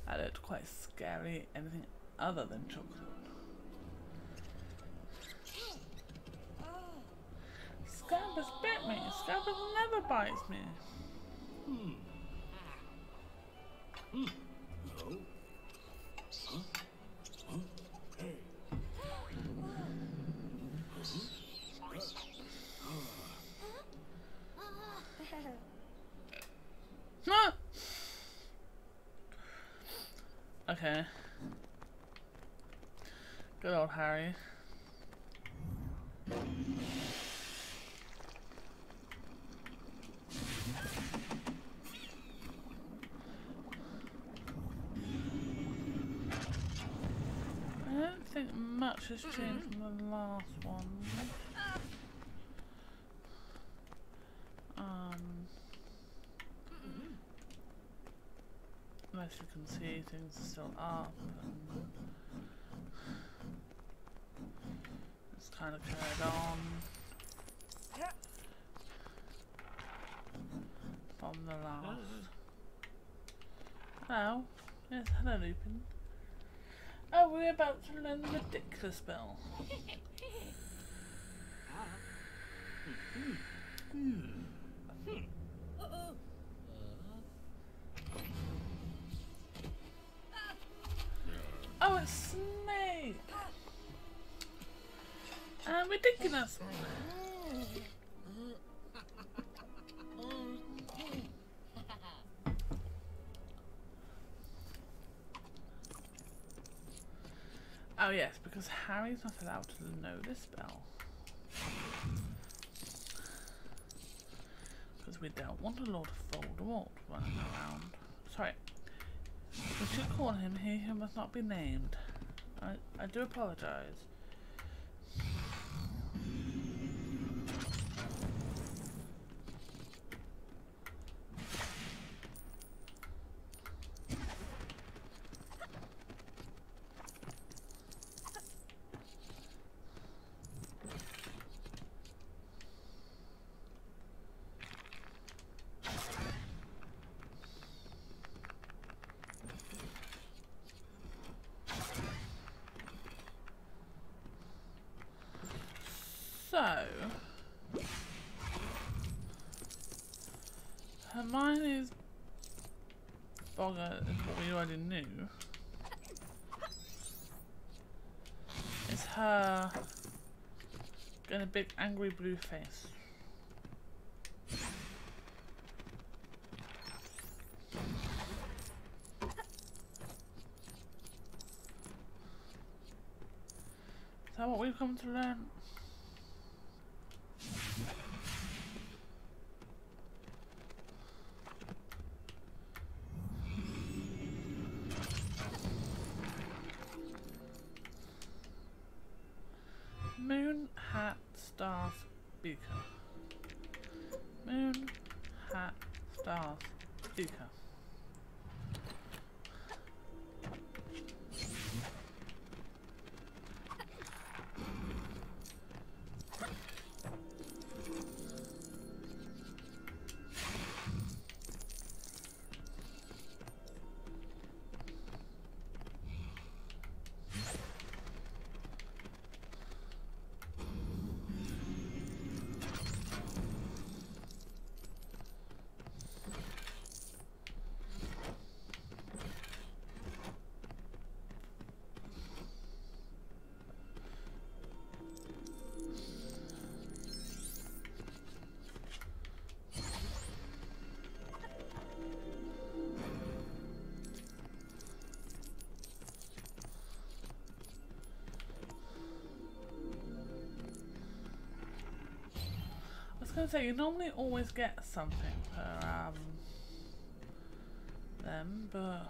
That looked quite scary. Anything other than chocolate. Scabbers bit me. Scabbers never bites me. No. Okay. Good old Harry. I don't think much has changed from the last one. Unless you can see things are still up. It's kind of carried on from the last. Hello. Yes, hello Lupin. Oh, we're about to learn the ridiculous spell. Oh, it's Snape! Ridiculous! Oh yes, because Harry's not allowed to know this spell. Because we don't want a Lord of Voldemort running around. Sorry. We should call him he who must not be named. I do apologise. So, Hermione's bogger is what we already knew. It's her getting a big angry blue face. Is that what we've come to learn? Moon, hat, stars, beaker. Moon, hat, stars, beaker. I was gonna say, you normally always get something per them, but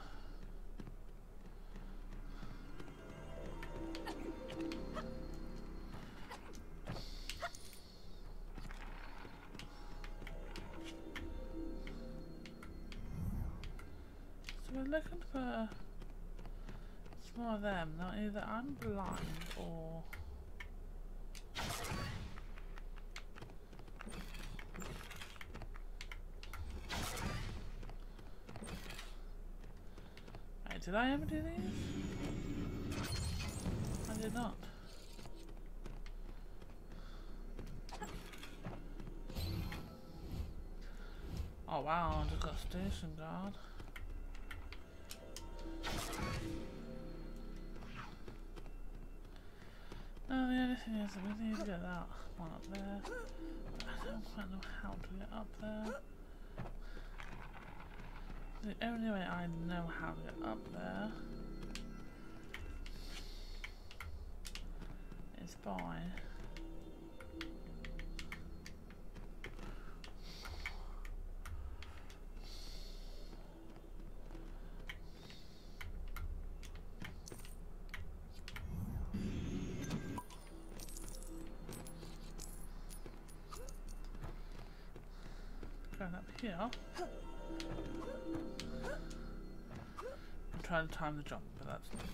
so we're looking for some more of them. Now either I'm blind or did I ever do these? I did not. Oh wow, I just got station guard. No, the only thing is that we need to get that one up there. I don't quite know how to get up there. The only way I know how to get up there is by going up here. I'm trying to time the jump, but that's not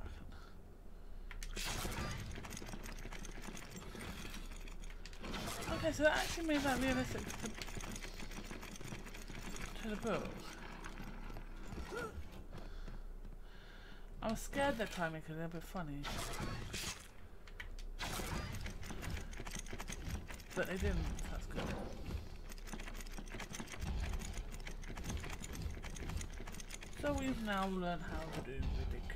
working. Okay, so that actually made that realistic to the book. I was scared that time it could be a bit funny. But they didn't, that's good. So we've now learned how to do ridiculous.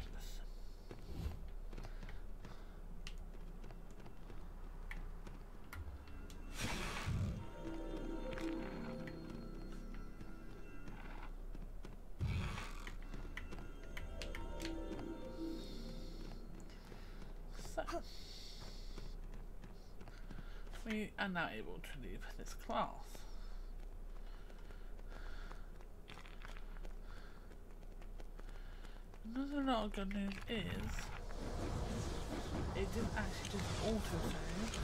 So we are now able to leave this class. Another lot of good news is it didn't actually just auto-save.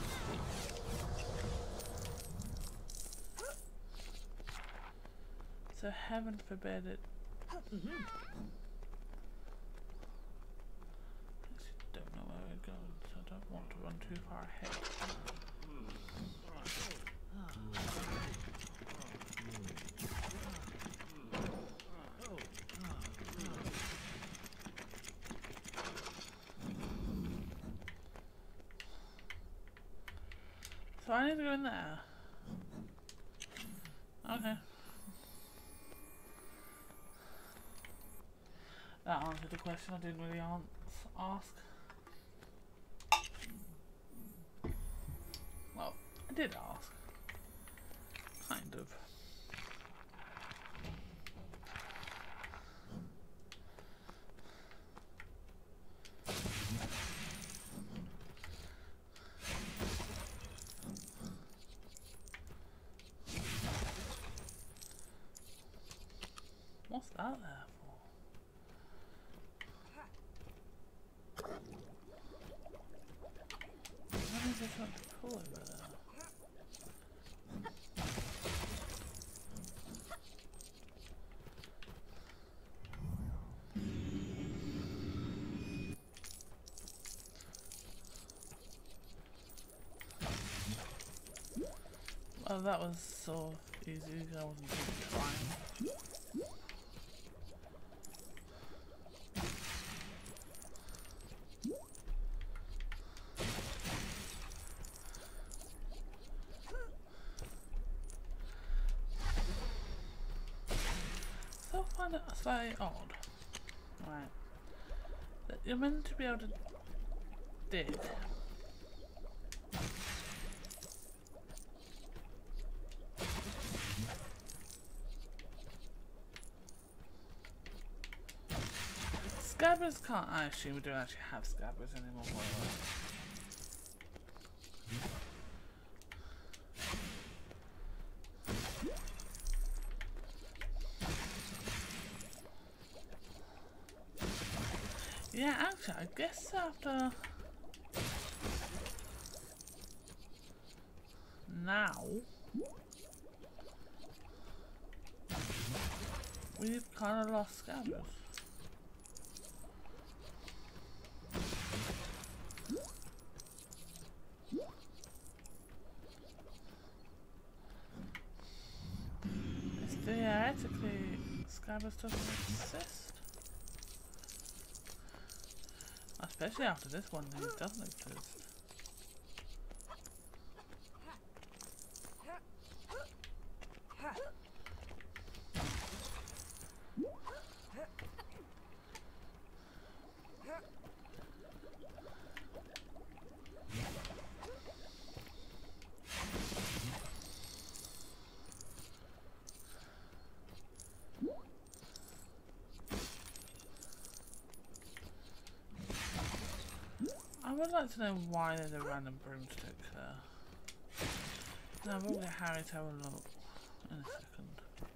So heaven forbid it. Actually don't know where we're going, so I don't want to run too far ahead. So I need to go in there. Okay. That answered the question I didn't really ask. Well, I did ask. Kind of. What's that there for? What is this one to pull over there? Well, that was so easy, I wasn't even trying. I find it slightly odd, right, that you're meant to be able to dig. Scabbers can't, I assume we don't actually have scabbers anymore, by the way. Yeah, actually, I guess after now we've kind of lost scabbers. Theoretically, scabbers doesn't exist. Especially after this one, it doesn't exist. I would like to know why there's a random broomstick there. Now we'll get Harry to have a look in a second.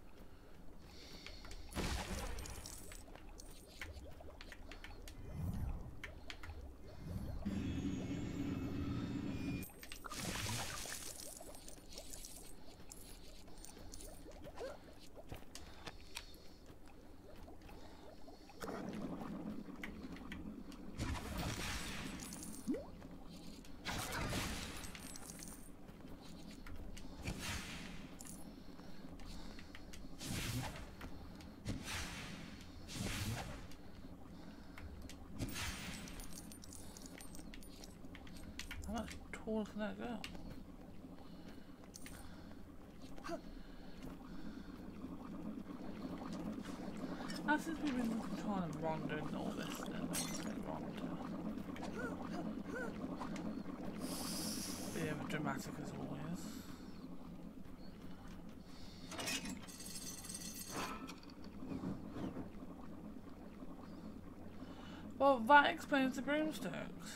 How much taller can that go? Now since we've been trying to Ron doing all this, then let's get Ron to be dramatic as always. Well, that explains the broomsticks.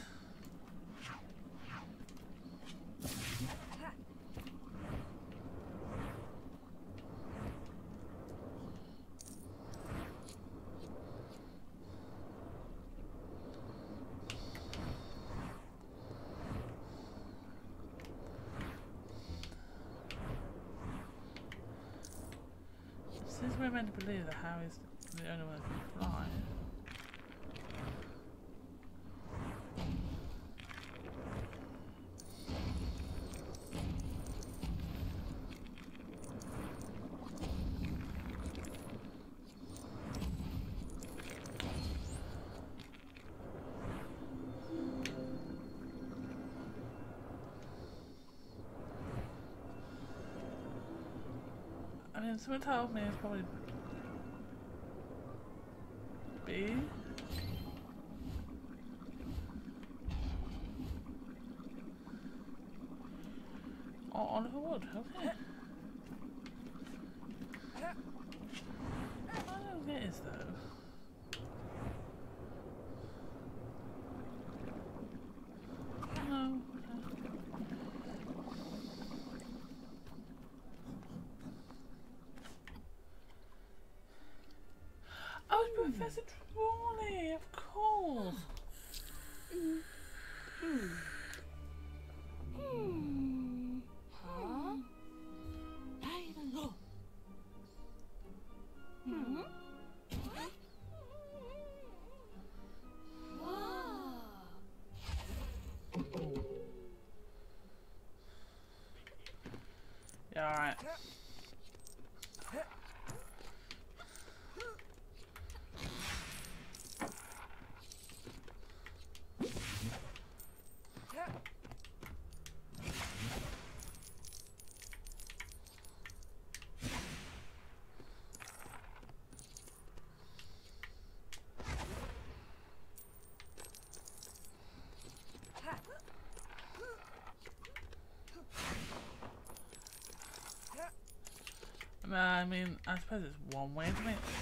Since we're meant to believe that Harry's the only one that can fly. I mean, someone tells me it's probably B. Or Oliver Wood, okay. I don't think it is though. No. Oh, it's Professor Trolley, of course. Huh? Yeah, alright. I mean, I suppose it's one way to make it.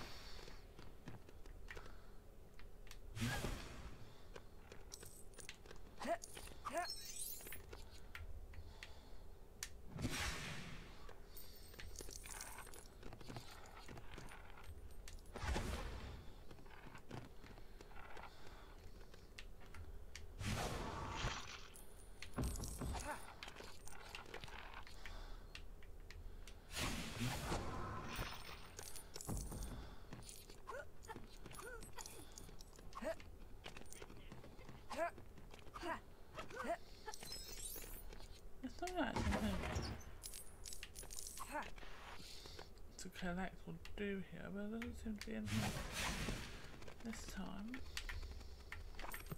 There's something actually to collect or do here, but there doesn't seem to be anything this time.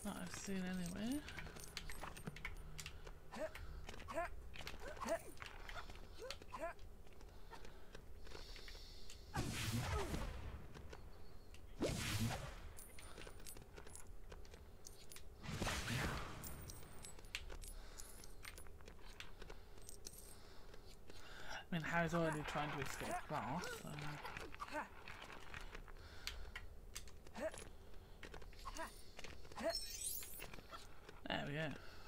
That I've seen anyway. I mean, Harry's already trying to escape class, so... There we go.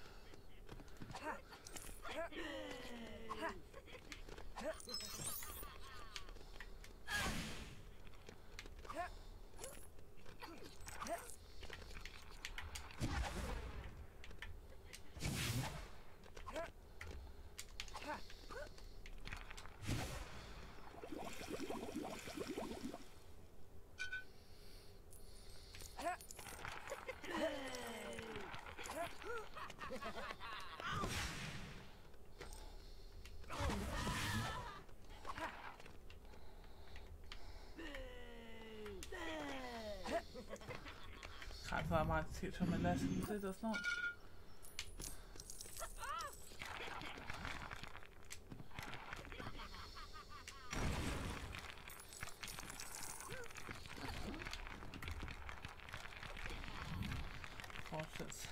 I thought I might teach him a lesson, but it does not. Of course, it's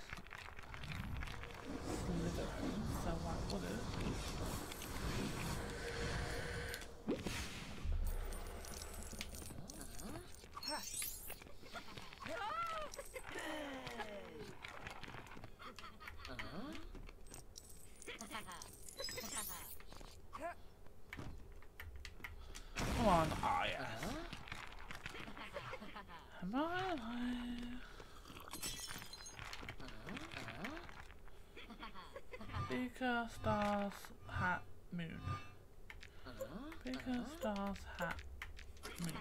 Slytherin, so why would it? Come on, ah yes. Am I alive? Beaker, stars, hat, moon. Beaker, stars, hat, moon.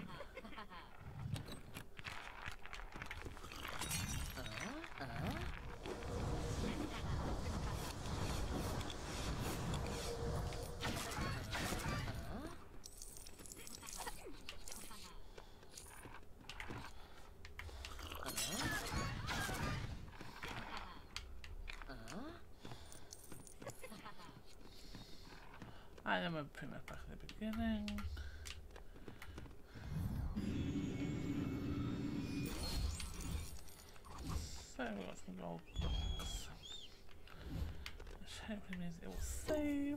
I am pretty much back at the beginning. So we've got some gold blocks, which hopefully means it will save.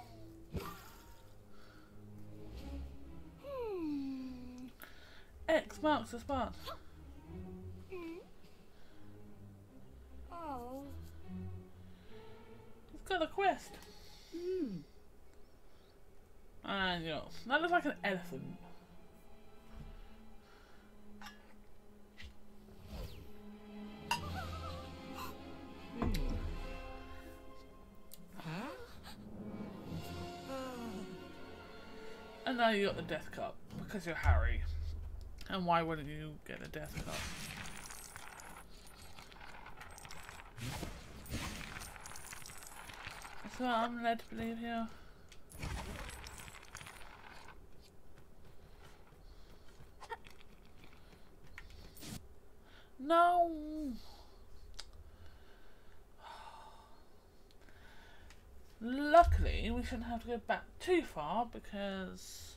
X marks the spot. Oh. It's got a quest. And yo, that looks like an elephant. And now you got the death cup because you're Harry. And why wouldn't you get the death cup? That's what I'm led to believe here. No. Luckily, we shouldn't have to go back too far because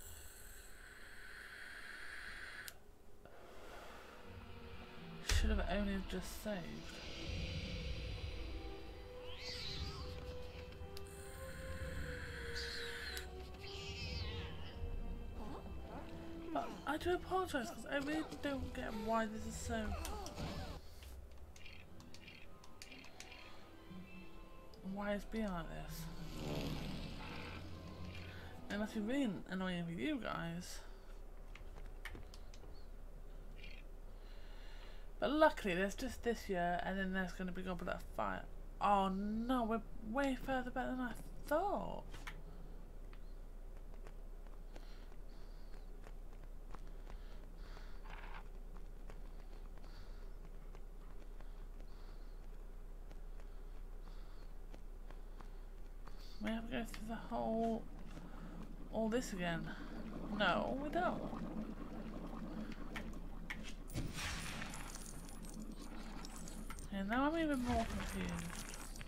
should have only just saved. But I do apologise because I really don't get why this is so. Why it's being like this. It must be really annoying for you guys. But luckily there's just this year and then there's going to be Goblet of Fire. Oh no, we're way further back than I thought. We have to go through the whole... all this again. No, we don't. Okay, now I'm even more confused.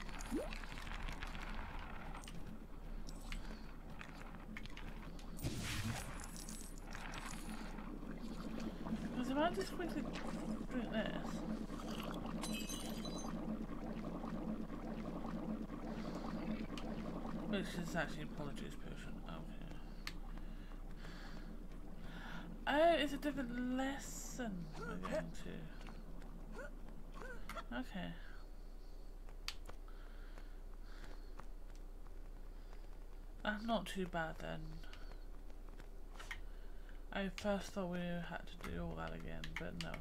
Because if I just quickly drink this... Which is actually apologies potion, okay. Oh, it's a different lesson we're going to. Okay. Not too bad then. I first thought we had to do all that again, but no.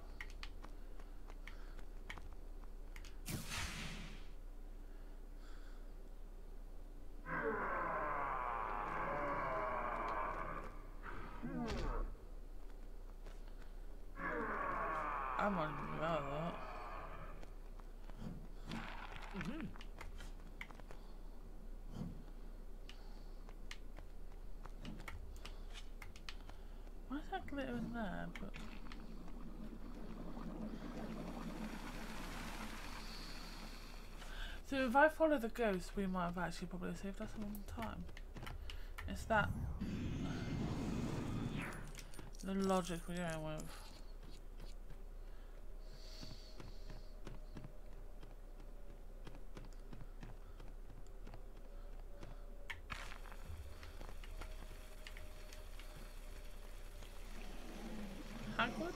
I'm on about that. Why is that glitter in there? But so if I follow the ghost, we might have actually probably saved us some time. Is that the logic we're going with? Hagrid?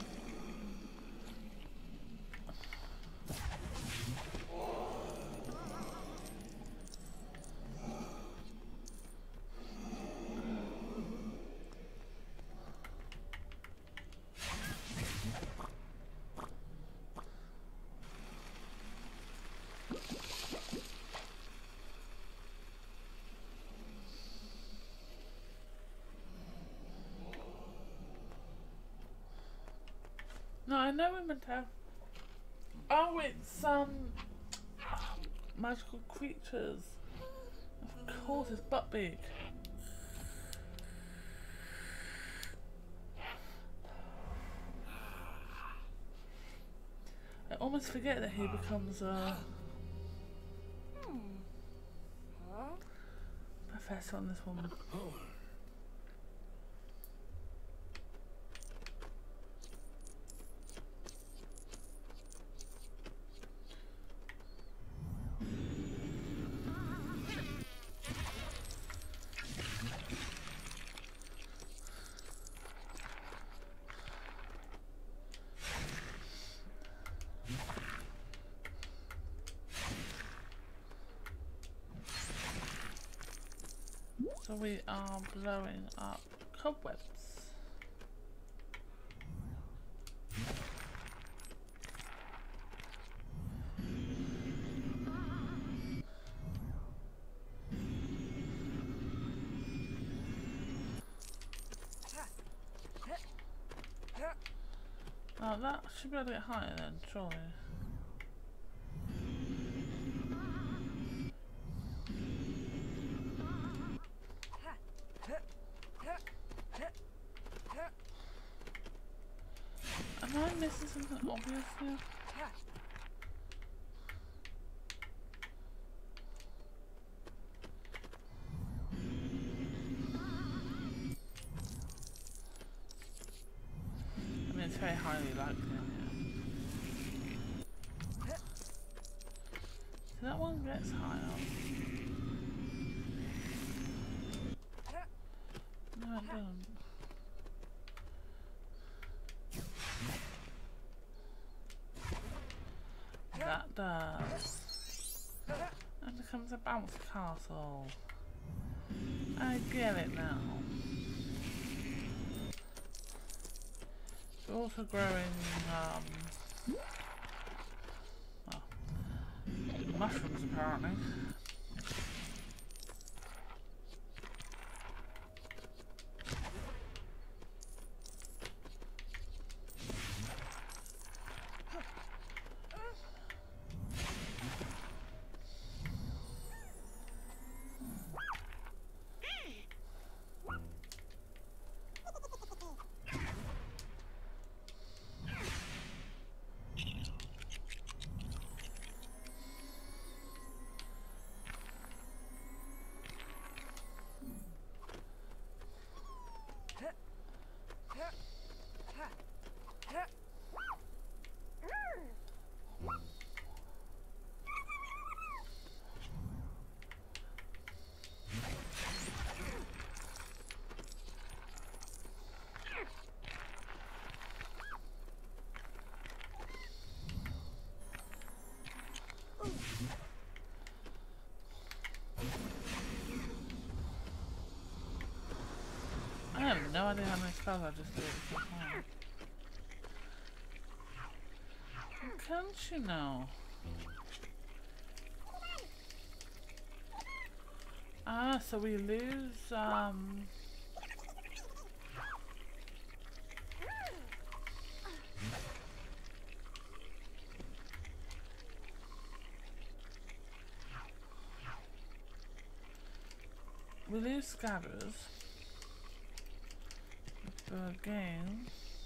No, I know we're meant to have... Oh, it's magical creatures. Of course, it's Buttbeak. I almost forget that he becomes a professor on this woman. So we are blowing up cobwebs. Oh, that should be able to get higher then, surely. Am I missing something obvious here? I mean, it's very highly likely. So that one gets higher. No, it doesn't. That does. And becomes a bounce castle. I get it now. We're also growing mushrooms apparently. have no idea how many spells I just did so far. Can she now? Ah, so we lose, we lose scabbers, but again,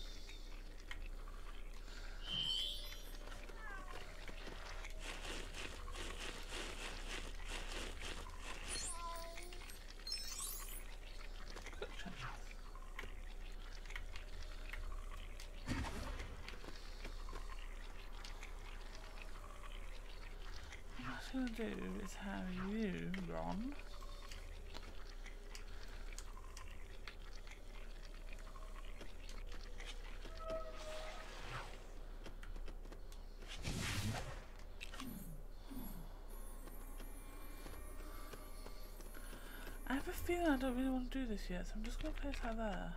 what I'm going to do is have you, Ron, I have a feeling I don't really want to do this yet, so I'm just going to place her there.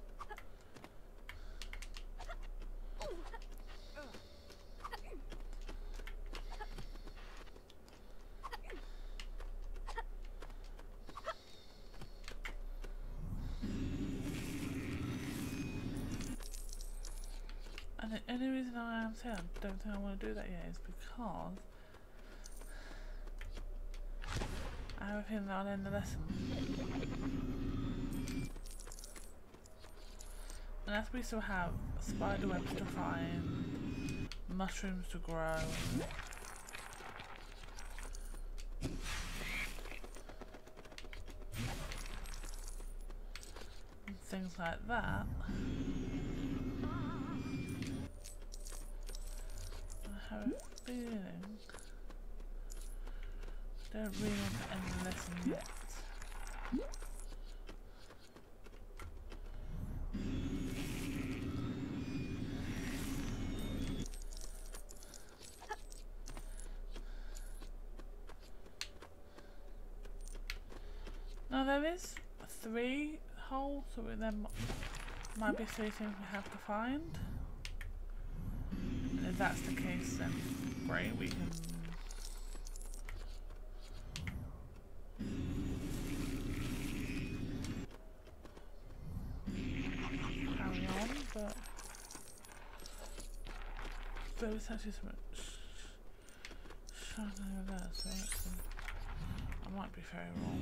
And the only reason I am saying I don't think I want to do that yet is because I have a feeling that I'll end the lesson. And as we still have spider webs to find, mushrooms to grow, and things like that, I have a feeling I don't really want to end the lesson yet. Now there is 3 holes, so there might be 3 things we have to find. And if that's the case, then great, we can carry on, but there was actually so much shine over there, so I might be very wrong.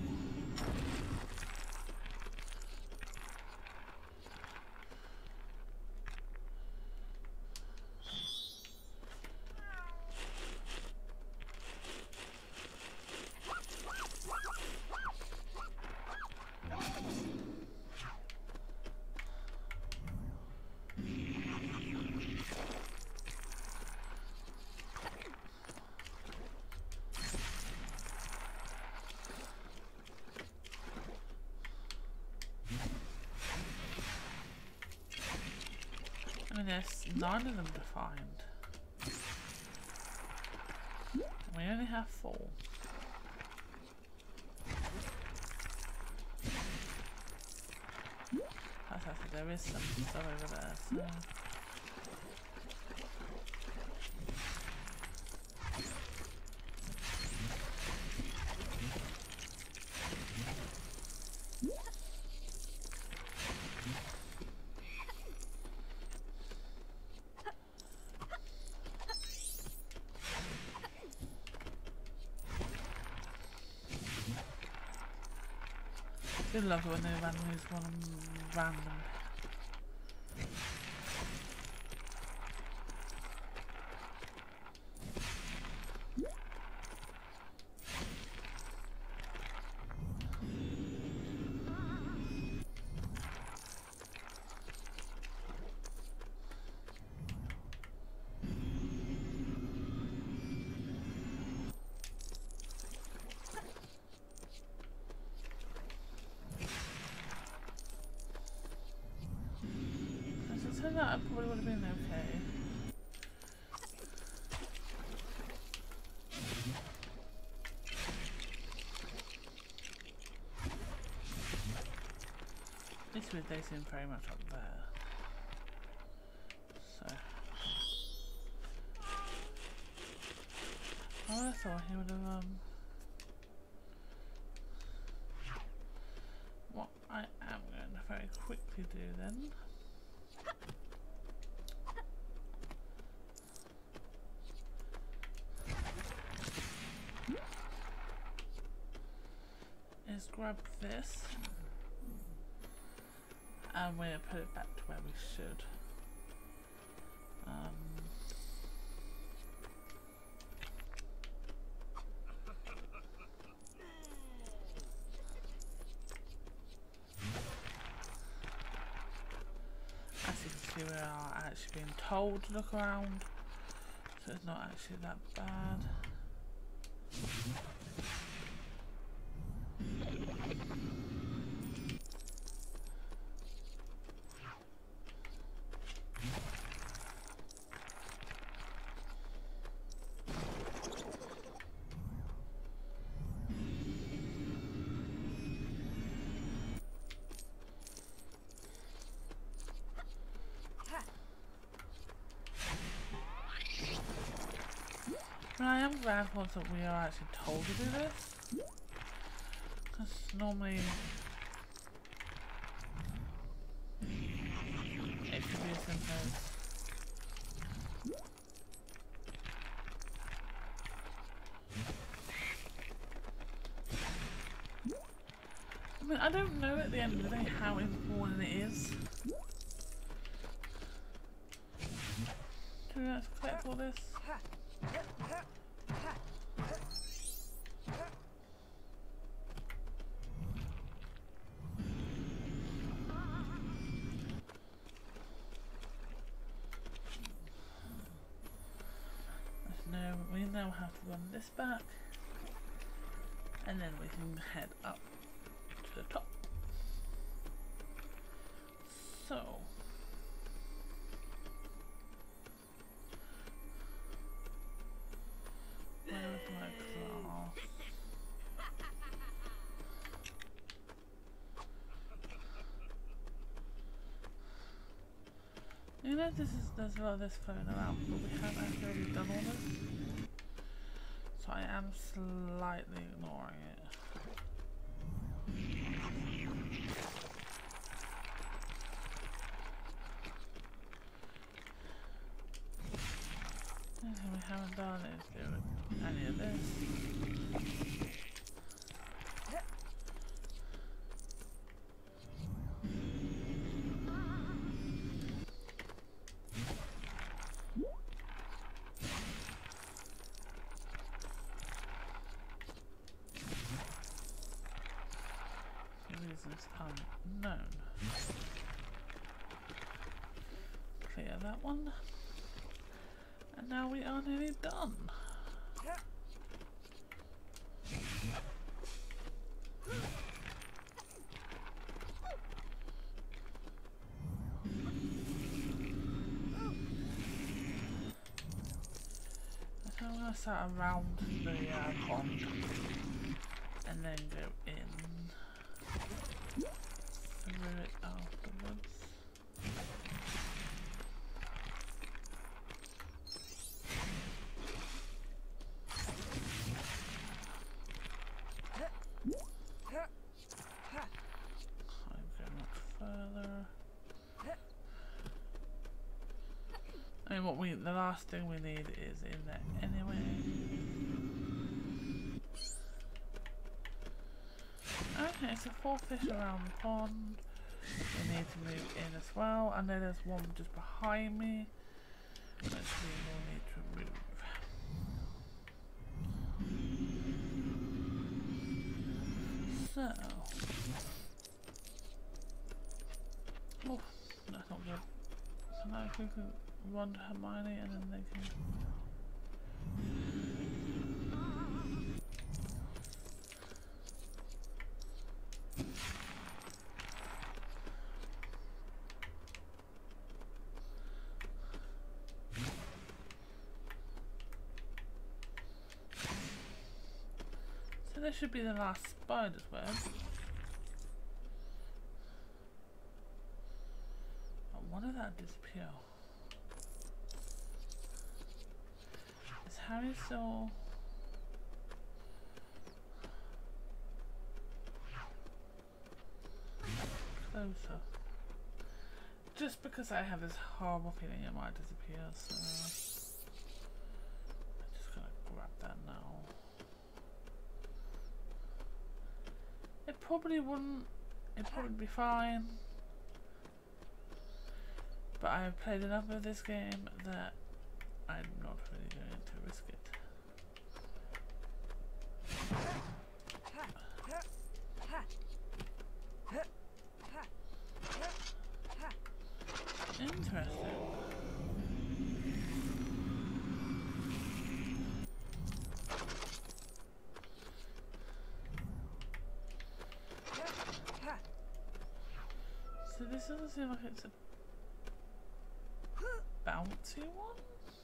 I mean, there's 9 of them to find. We only have 4. That's actually, there is some stuff over there, so. I do love it when they randomly spawn random. I probably would have been okay. This way they seem very much up there. So I thought he would have what I am going to very quickly do then is grab this and we'll put it back to where we should. As you can see, we are actually being told to look around, so it's not actually that bad. And I am glad once that we are actually told to do this, because normally it could be as simple as I mean, I don't know at the end of the day how important it is. Do we have to collect all this? No, we now have to run this back, and then we can head up to the top. So where's my class? You know, there's a lot of this floating around, but we haven't actually done all this, so I am slightly ignoring it. Anything we haven't done is do any of this. Reasons unknown. Clear that one. And now we are nearly done. So I'm going to start around the pond and then go in through it afterwards. I mean, the last thing we need is in there anyway. Okay, so 4 fish around the pond. We need to move in as well. I know there's one just behind me, which we will need to move. So, oh, that's not good. So now if we can run to Hermione and then they can. So this should be the last spider's web. When did that disappear? Is Harry still... closer? Just because I have this horrible feeling it might disappear, so... I'm just gonna grab that now. It probably wouldn't... It'd probably be fine. But I've played enough of this game that I'm not really going to risk it. Interesting. So this doesn't seem like it's a bouncy one?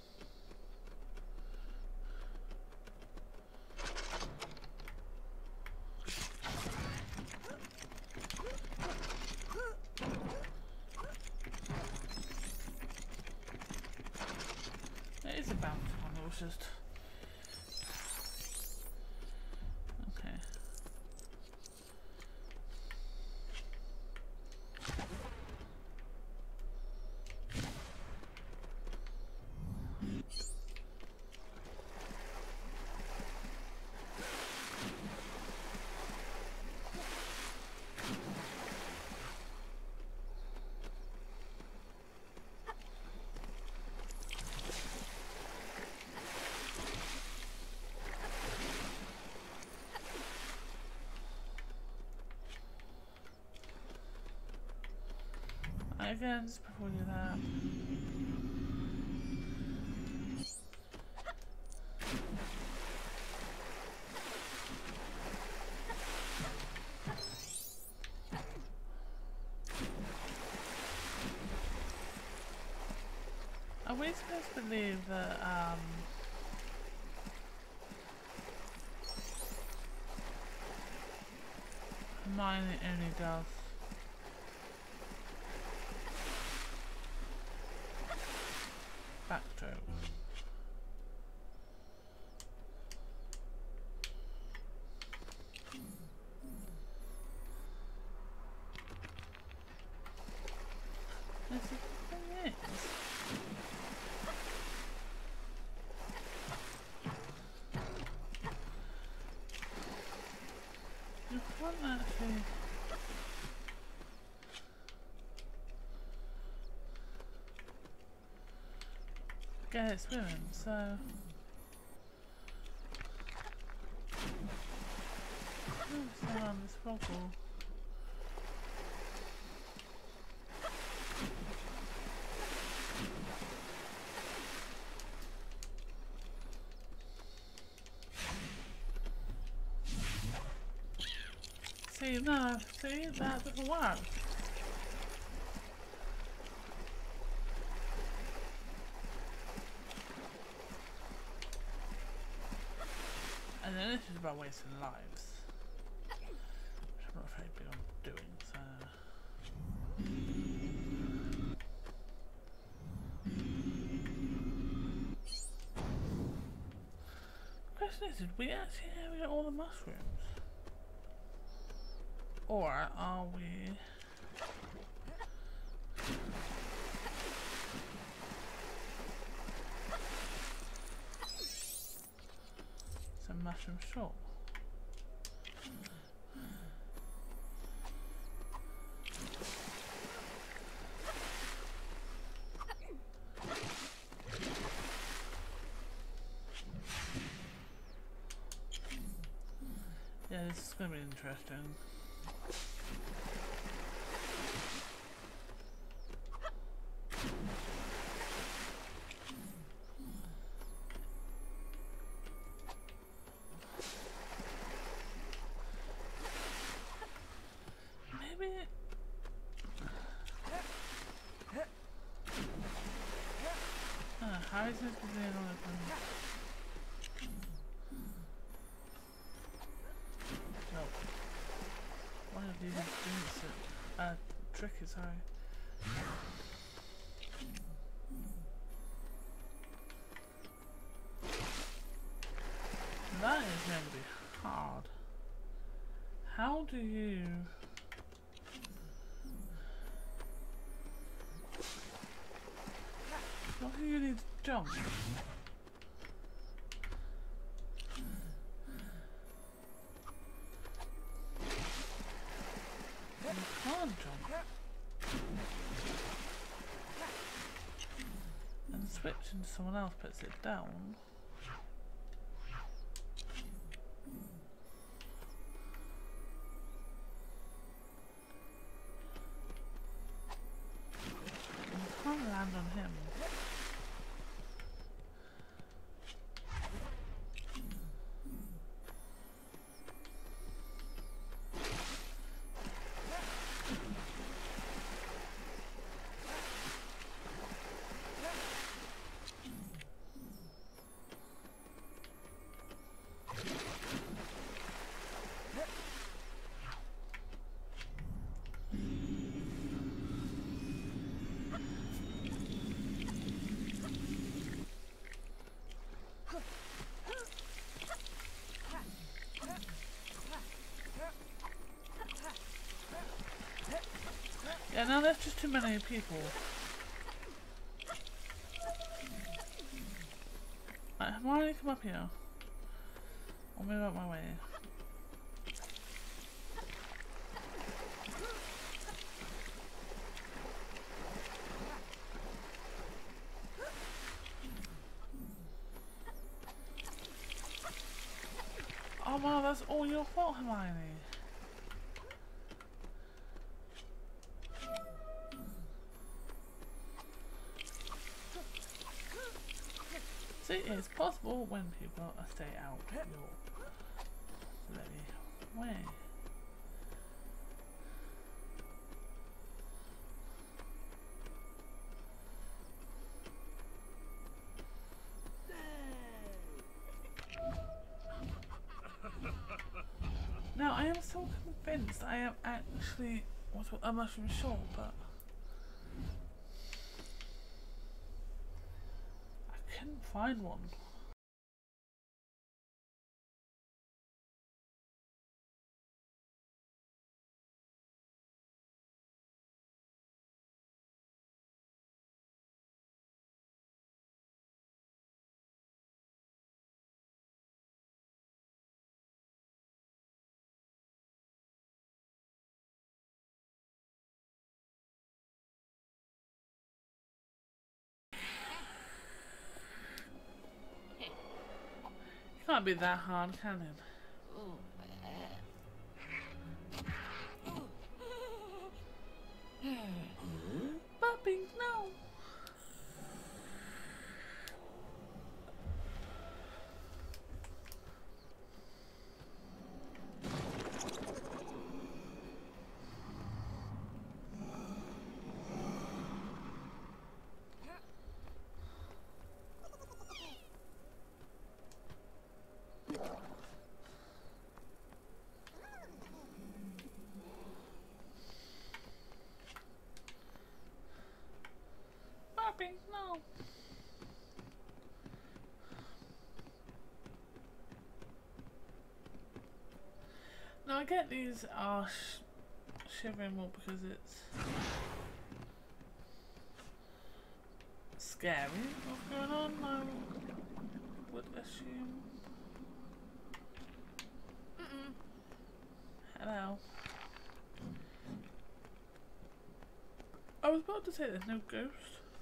It is a bouncy one, it was just... Okay. Again, just before we do that. Are we supposed to believe that Hermione only does backstroke? Yes, the thing is, you can't actually get it swimming, so let's go on this bubble. See, no, see, that doesn't work. And then this is about wasting lives, which I'm not very big on doing, so... The question is, did we actually have all the mushrooms? Or are we... some mushroom short? Yeah, this is going to be interesting. How is this going on with them? No. One of these is doing tricky, sorry. That is going to be hard. How do you... What do you need to jump? You can't jump. And switching to someone else puts it down. You can't land on him. Yeah, now there's just too many people. Right, why don't you come up here? I'll move out my way. Oh wow, that's all your fault, Hermione. See, it's possible when people stay out your bloody way. Now, I am so convinced I am actually a mushroom short, but I couldn't find one. Can't be that hard, can it? Puppy, no! Puppy, no! Now I get these are shivering more because it's scary. What's going on? I would assume. Hello. I was about to say there's no ghost.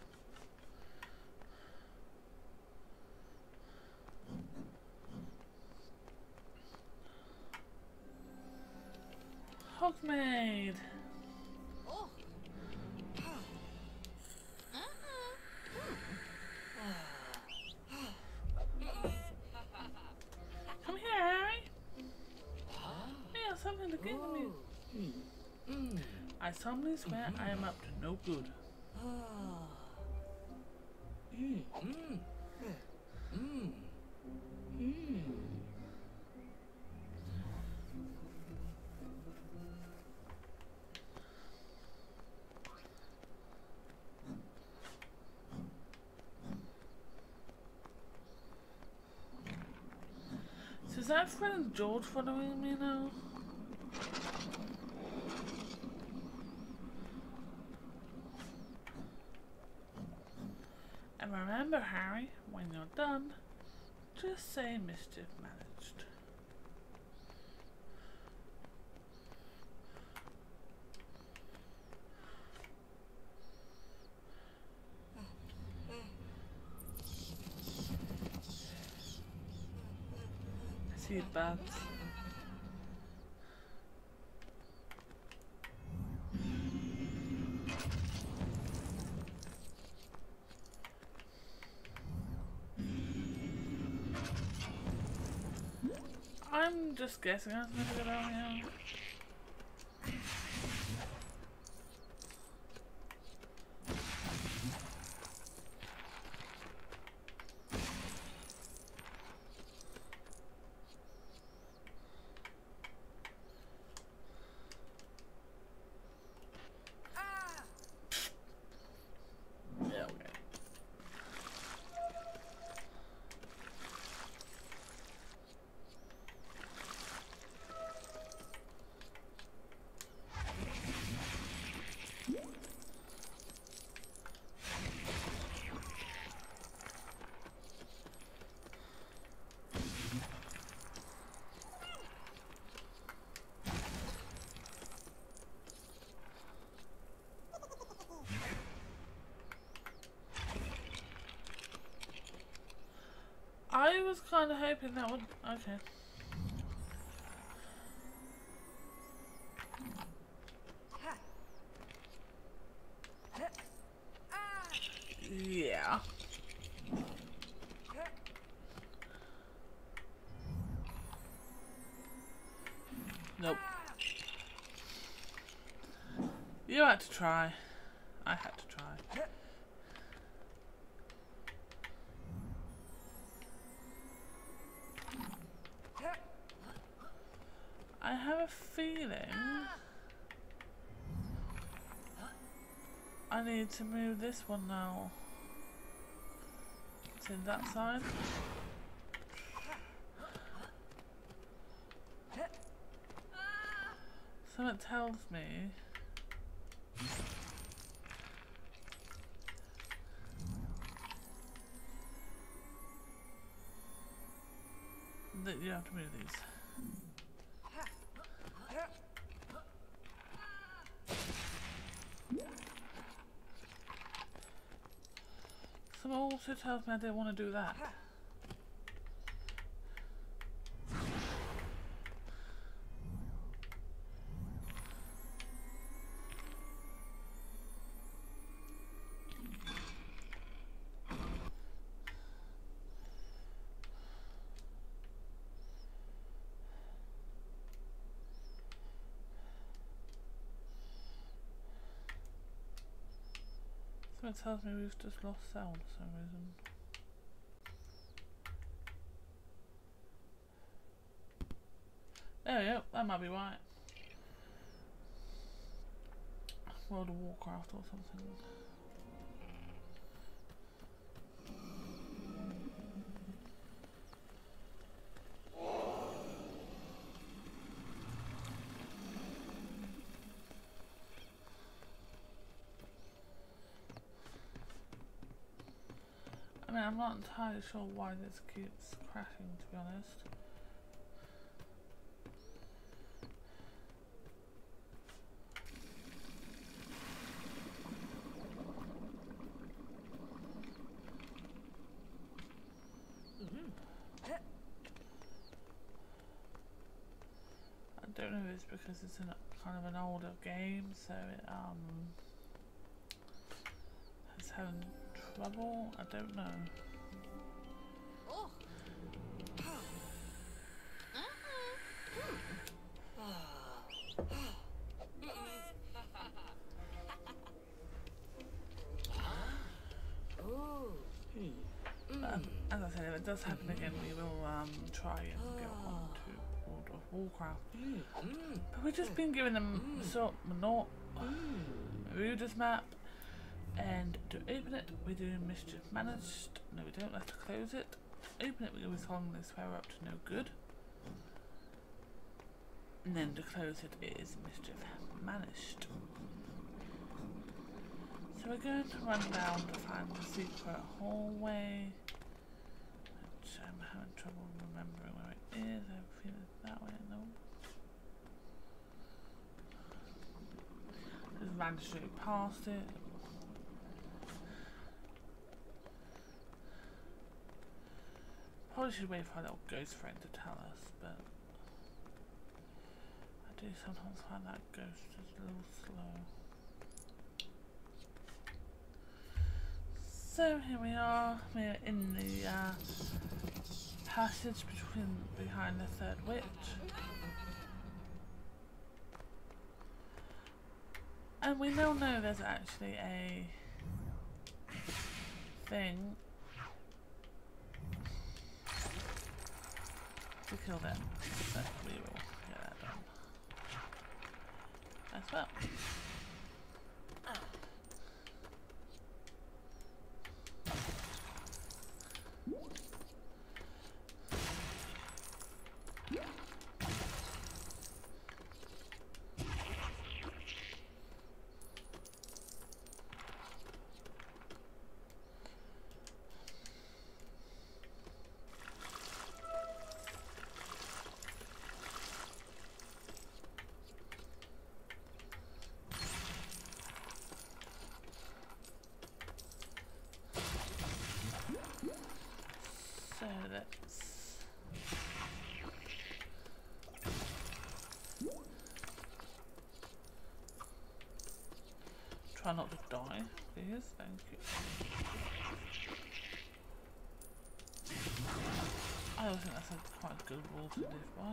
Hogsmeade! Oh. Come here, Harry! Yeah, something to give me. I solemnly swear I am up to no good. that Fred and George following me now? And remember, Harry, when you're done, just say mischief managed. I see bats. I'm just guessing I'm gonna go down here. Yeah, okay. I was kind of hoping that would. Okay. Yeah. Nope. You had to try. I had to try. I have a feeling I need to move this one now. It's in that side. Something tells me that you have to move these. Someone also tells me I didn't want to do that. Someone tells me we've just lost sound for some reason. There we go, that might be right. World of Warcraft or something. I mean, I'm not entirely sure why this keeps crashing, to be honest. I don't know if it's because it's in kind of an older game, so it is having trouble. I don't know. As I said, if it does happen again, we will try and go on to World of Warcraft. But we've just been given them sort of Ruder's map, and to open it, we do mischief managed. No, we don't have to close it. Open it, we're going to be following this power up to no good. And then to close it is mischief managed. So we're going to run down to find the secret hallway, which I'm having trouble remembering where it is. I feel it's that way, no? Just ran straight past it. Probably should wait for our little ghost friend to tell us, but I do sometimes find that ghost just a little slow. So here we are. We're in the passage behind the third witch, and we now know there's actually a thing to kill them, so we will get that done as well. So let's try not to die, please. Thank you. I always think that's a quite good rule to live by.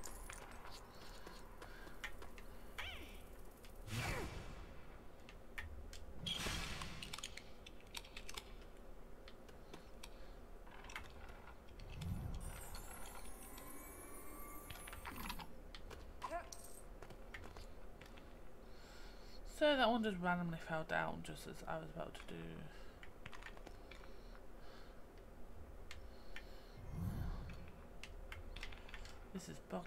So that one just randomly fell down just as I was about to do. This is bugged.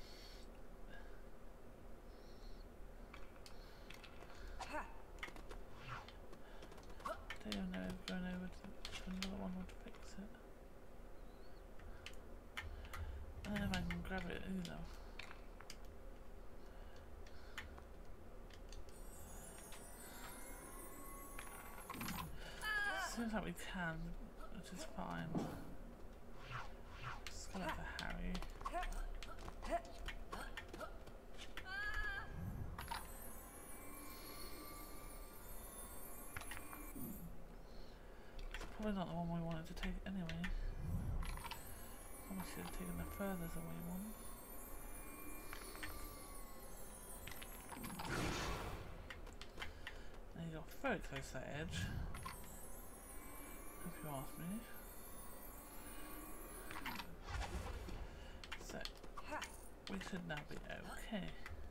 Don't even know if going over to another one would fix it. I don't know if I can grab it either. Seems like we can, which is fine. Just go back to Harry. It's probably not the one we wanted to take anyway. Probably should have taken the furthest away one. Now you got very close to that edge, if you ask me. So, we should now be okay.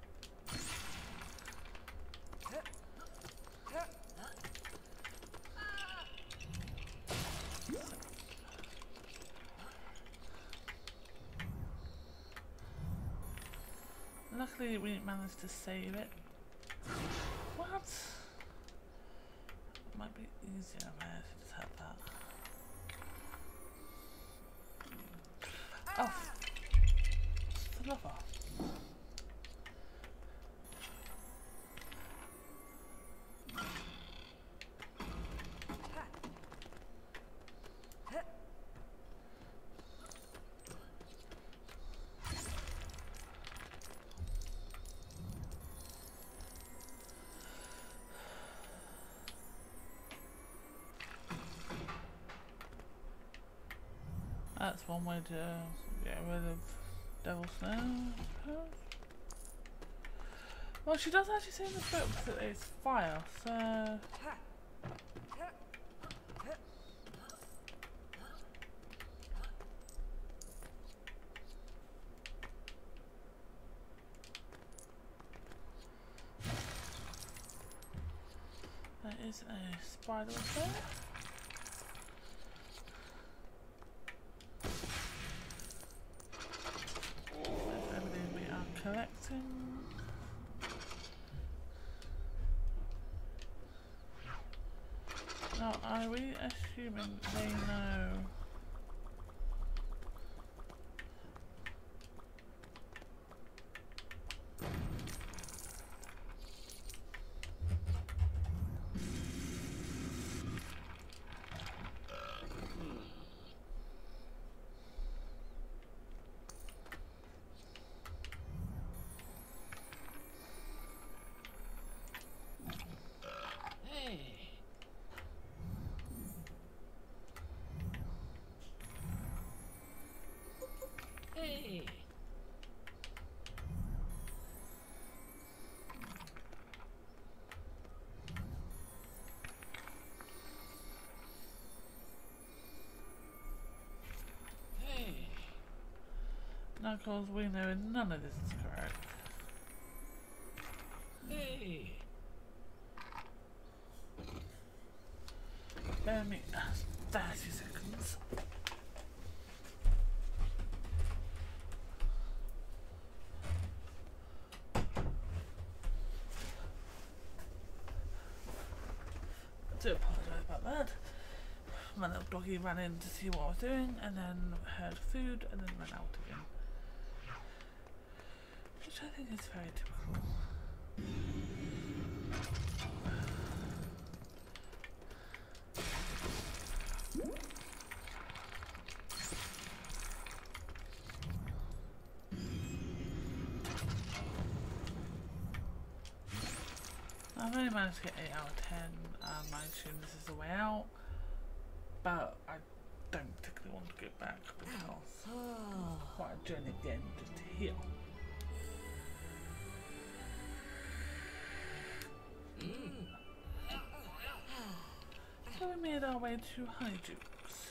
Luckily we managed to save it. What? Might be easier if I actually just had that. Oh! The lover. That's one way to get rid of Devil Snow, I suppose. Well, she does actually say in the book that it's fire, so... There is a spider up there. Collect. expecting. Now, are we assuming they know? Now, of course, we know none of this is correct. Hey! Bear me 30 seconds. I do apologise about that. My little doggy ran in to see what I was doing and then heard food and then ran out again. Which I think is very typical. I've only managed to get 8 out of 10. I assume this is the way out, but I don't particularly want to go back because quite a journey again just to heal. So we made our way to Hogsmeade.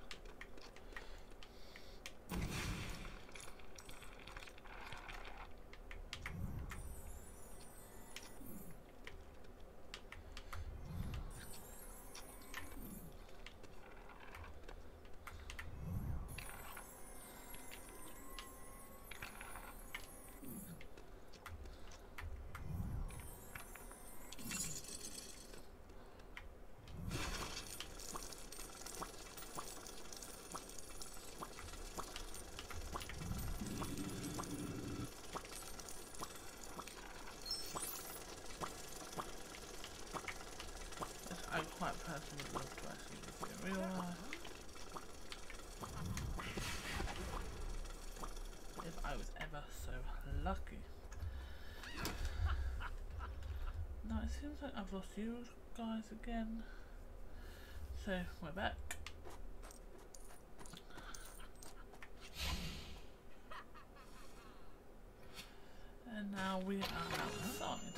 I quite personally would love to actually see it in real life. If I was ever so lucky. Now it seems like I've lost you guys again. So we're back. And now we are outside.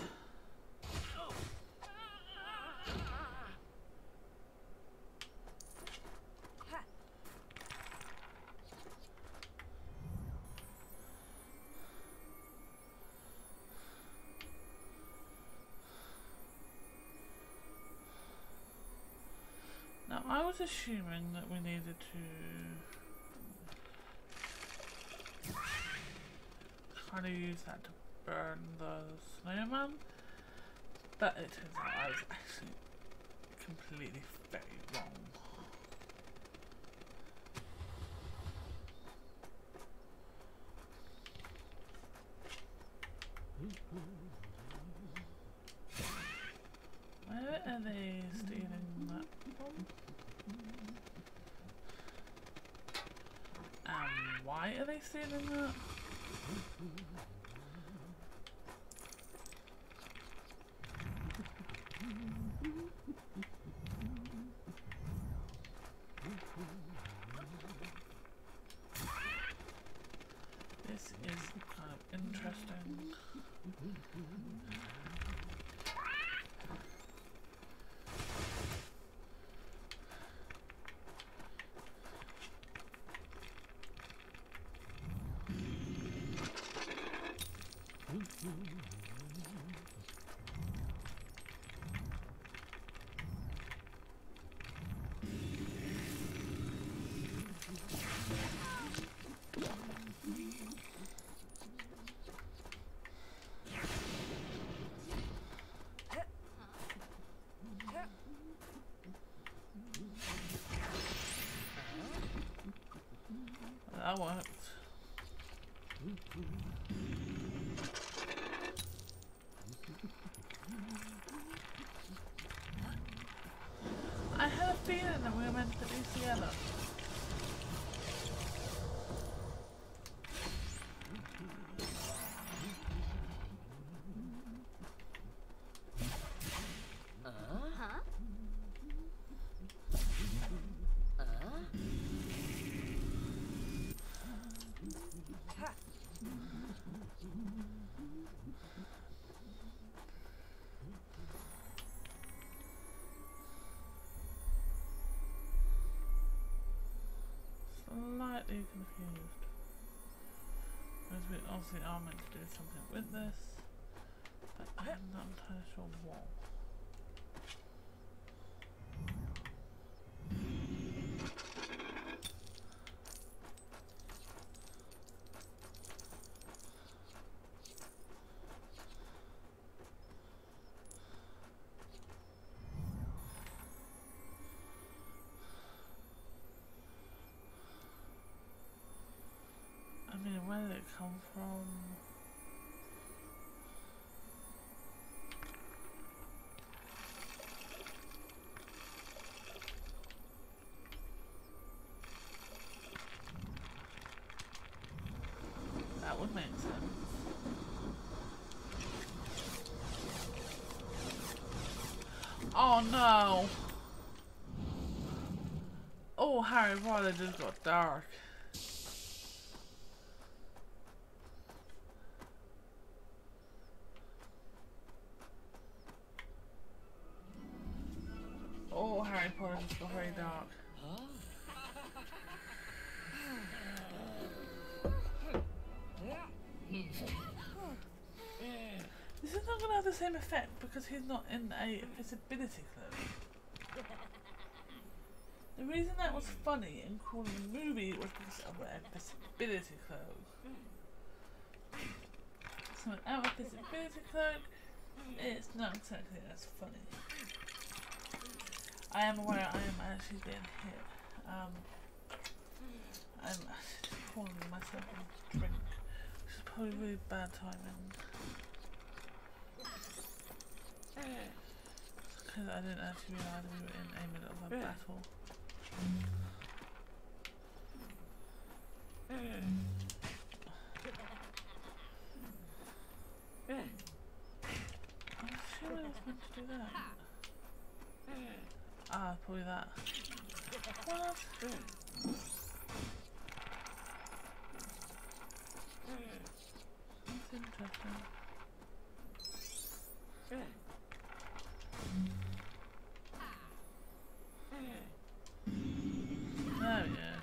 Now, I was assuming that we needed to kind of use that to burn the snowman, but it turns out I was actually completely very wrong. Where are they stealing that from? And why are they stealing that? This is kind of interesting. that worked. I had a feeling that we were meant to put these together. Slightly confused. Because we obviously are meant to do something with this, but I'm not entirely sure what. I mean, where did it come from? That would make sense. Oh no! Oh, Harry Potter just got dark. Oh, Harry Potter just got very dark. This is not going to have the same effect because he's not in a invisibility cloak. The reason that was funny in calling the movie was because of an invisibility cloak. So without a invisibility cloak, it's not exactly as funny. I am aware I am actually being hit. I'm actually pouring myself a drink, which is probably really bad timing. Because I didn't actually realise we were in a middle of a battle. I'm sure I was meant to do that. Ah, probably that. What? That's interesting. Oh yeah.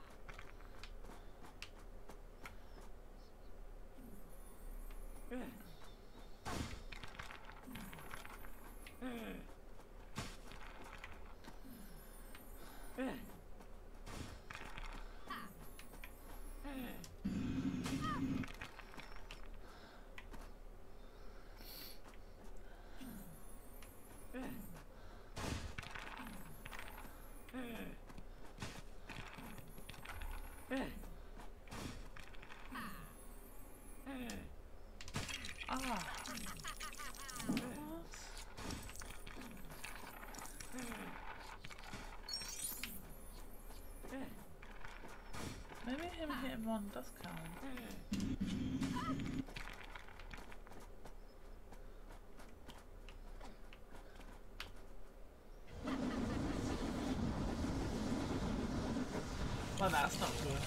Ah. What? Maybe him hitting one does count. Well, that's not good.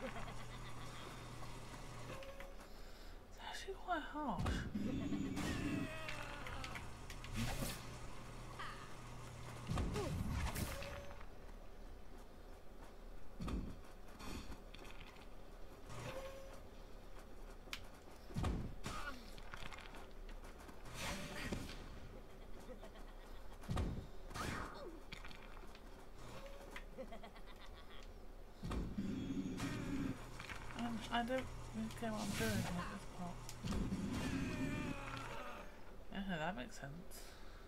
Quite harsh. I don't really care what I'm doing at this part. Yeah, that makes sense.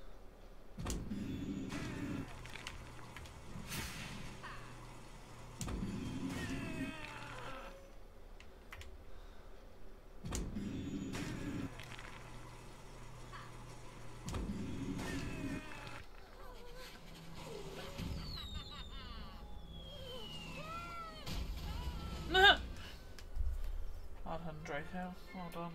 Well done, Draco. Well done.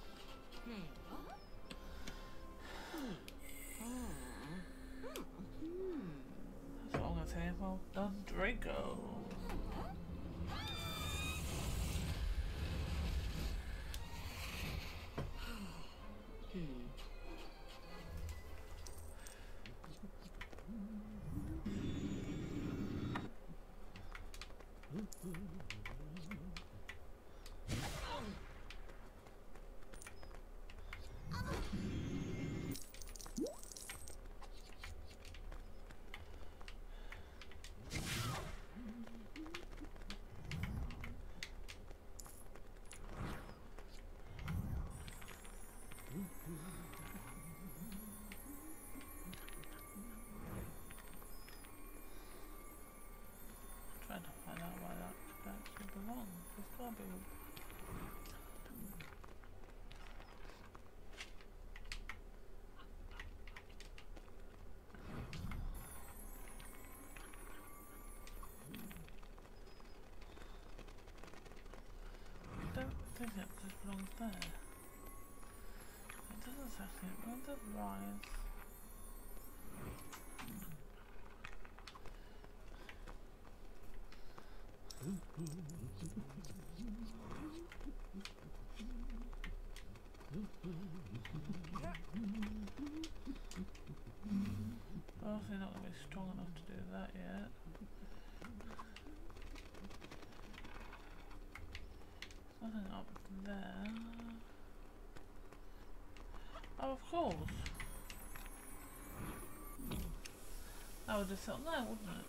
That's what I'm gonna say. Well done, Draco. Trying to find out why that actually belongs. There's gotta be. I don't think it just belongs there. It doesn't exactly. When does rise? Obviously not going to be strong enough to do that yet. Nothing up there. Oh, of course. That would just sit on there, wouldn't it?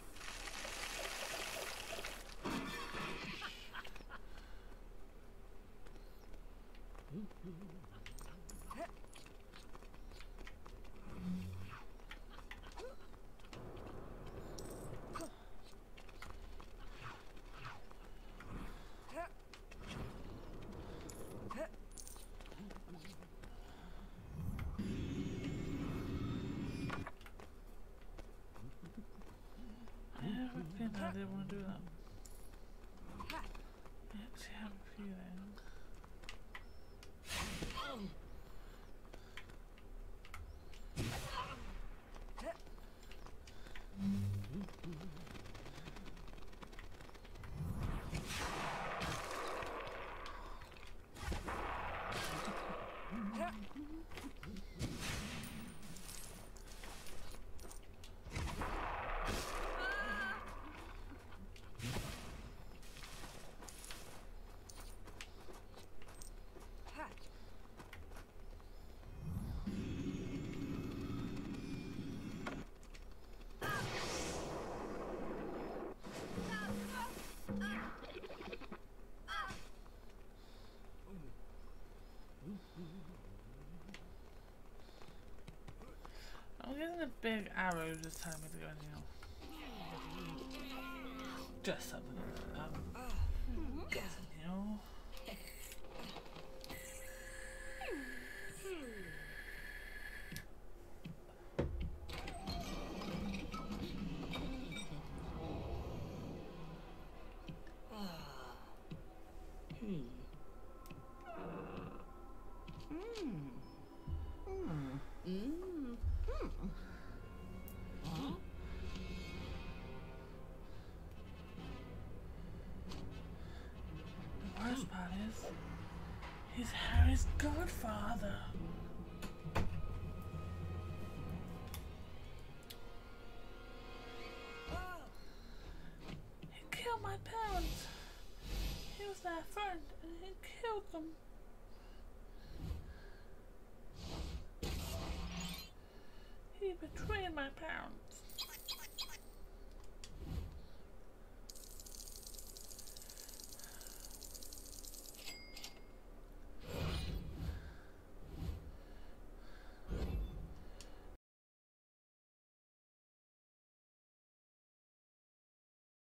I didn't want to do that. I actually have a feeling. I'm getting a big arrow just telling me to go anything else. Just something like that. Guessing, you know. The worst part is, he's Harry's godfather. He killed my parents. He was their friend and he killed them. He betrayed my parents.